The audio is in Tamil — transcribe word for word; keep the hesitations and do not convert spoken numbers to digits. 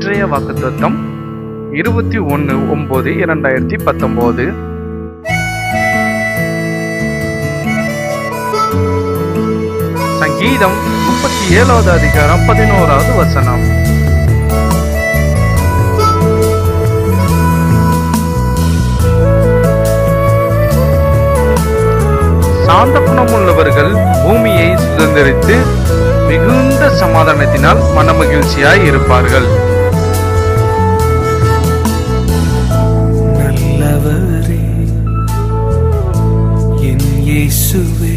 இன்றைய வாக்குத்தத்தம் இருபத்தி ஒன்று ஒன்பது இரண்டாயிரத்தி பத்தொன்பது. சங்கீதம் முப்பத்தி ஏழாவது அதிகாரம் பதினோராவது வசனம். சாந்த குணமுள்ளவர்கள் பூமியை சுதந்திரித்து மிகுந்த சமாதானத்தினால் மனமகிழ்ச்சியாய் இருப்பார்கள். நல்லவரே என் இயேசுவே,